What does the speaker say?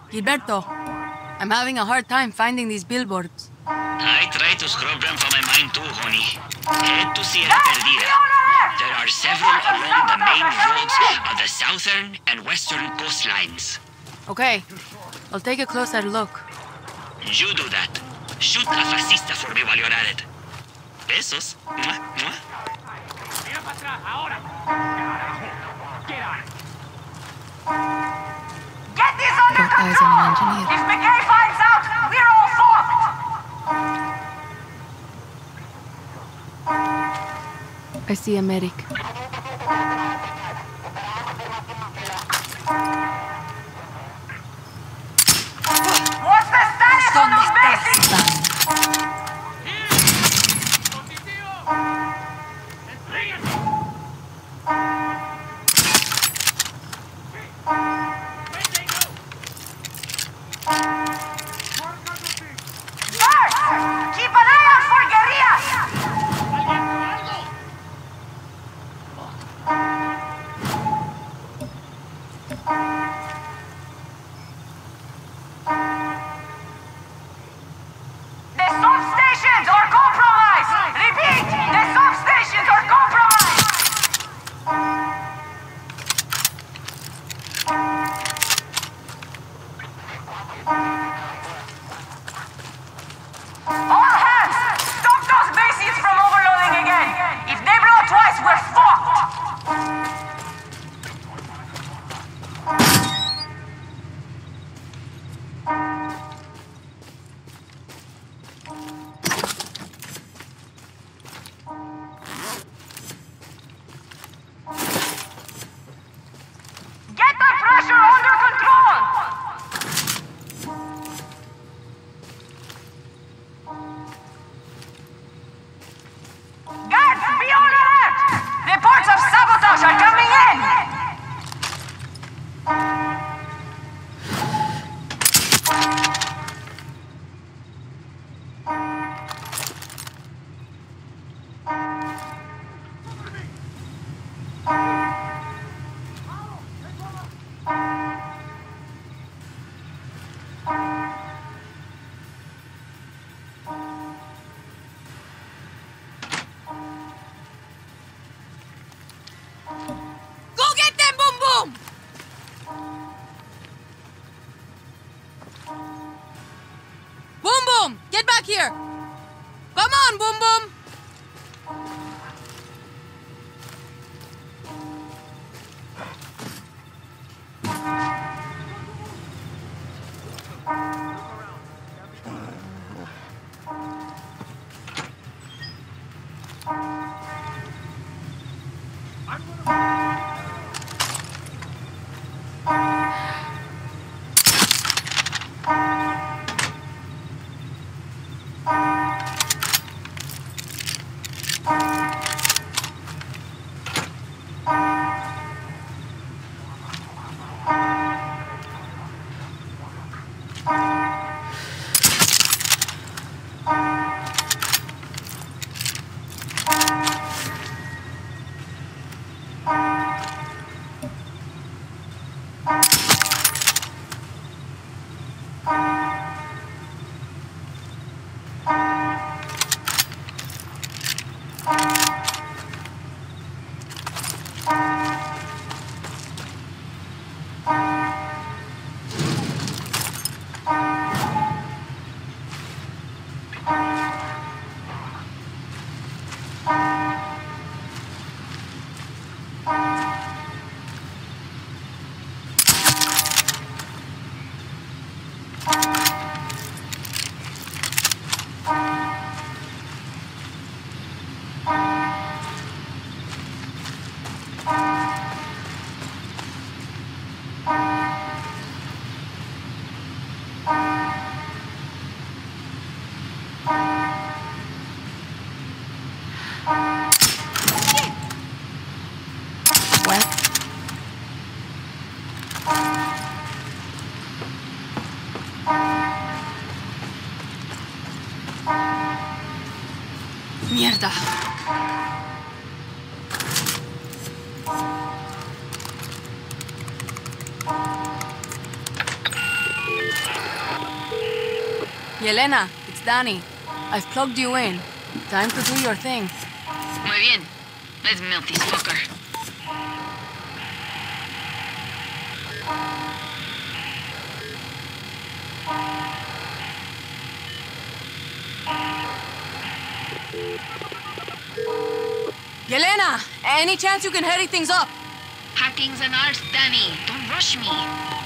Gilberto, I'm having a hard time finding these billboards. I try to scrub them from my mind too, honey. Head to Sierra Perdida. There are several along the main roads of the southern and western coastlines. Okay, I'll take a closer look. You do that. Shoot a fascista for me while you're at it. Besos. Mwah, mwah. Get this under Got eyes on an control! engineer. If McKay finds out, we're all fucked! I see a medic. What's the status on those basics? Guards! Keep an eye out for guerrillas! The substations are compromised! Repeat! The substations are compromised! All hands! Stop those bases from overloading again! If they blow twice, we're fucked! Get the pressure under control! Guards, be on alert! Reports of sabotage are coming in! Go get them, Boom Boom! Boom Boom, get back here! Come on, Boom Boom! Mierda. Yelena, it's Danny. I've plugged you in. Time to do your thing. Muy bien. Let's melt this fucker. Yelena, any chance you can hurry things up? Hacking's an art, Danny. Don't rush me.